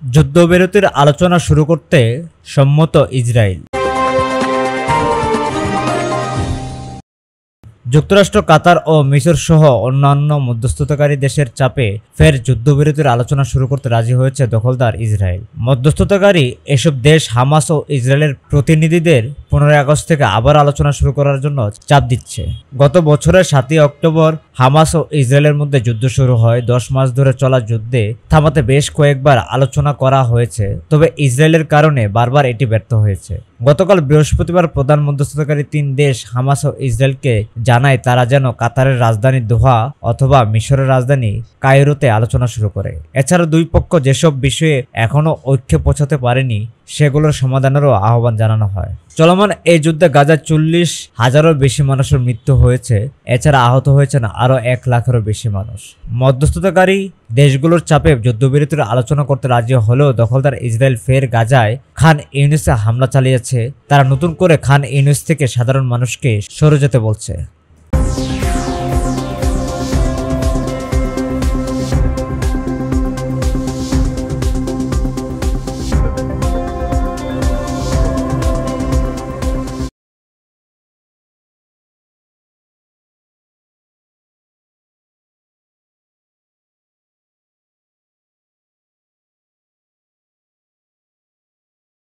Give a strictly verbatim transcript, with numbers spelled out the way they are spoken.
যুদ্ধবিরতির আলোচনা শুরু করতে সম্মত ইসরায়েল। যুক্তরাষ্ট্র, কাতার ও মিসর সহ অন্যান্য মধ্যস্থতাকারী দেশের চাপে ফের যুদ্ধবিরতির আলোচনা শুরু করতে রাজি হয়েছে দখলদার ইসরায়েল। মধ্যস্থতাকারী এসব দেশ হামাস ও ইসরায়েলের প্রতিনিধিদের পনেরোই আগস্ট থেকে আবার আলোচনা শুরু করার জন্য চাপ দিচ্ছে। গত বছরের সাতই অক্টোবর হামাস ও ইসরায়েলের মধ্যে যুদ্ধ শুরু হয়। দশ মাস ধরে চলা যুদ্ধে থামাতে বেশ কয়েকবার আলোচনা করা হয়েছে, তবে ইসরায়েলের কারণে বারবার এটি ব্যর্থ হয়েছে। গতকাল বৃহস্পতিবার প্রধান মধ্যস্থতাকারী তিন দেশ হামাস ও ইসরায়েলকে জানায় তারা যেন কাতারের রাজধানী দোহা অথবা মিশরের রাজধানী কায়রোতে আলোচনা শুরু করে। এছাড়া দুই পক্ষ যেসব বিষয়ে এখনও ঐক্যে পৌঁছাতে পারেনি সেগুলোর সমাধানেরও আহ্বান জানানো হয়। চলমান এই যুদ্ধে গাজায় চল্লিশ হাজারের বেশি মানুষের মৃত্যু হয়েছে। এছাড়া আহত হয়েছেন আরও এক লাখেরও বেশি মানুষ। মধ্যস্থতাকারী দেশগুলোর চাপে যুদ্ধবিরতির আলোচনা করতে রাজি হলেও দখলদার ইসরায়েল ফের গাজায় খান ইউনিসে হামলা চালিয়েছে। তারা নতুন করে খান ইউনিস থেকে সাধারণ মানুষকে সরে যেতে বলছে।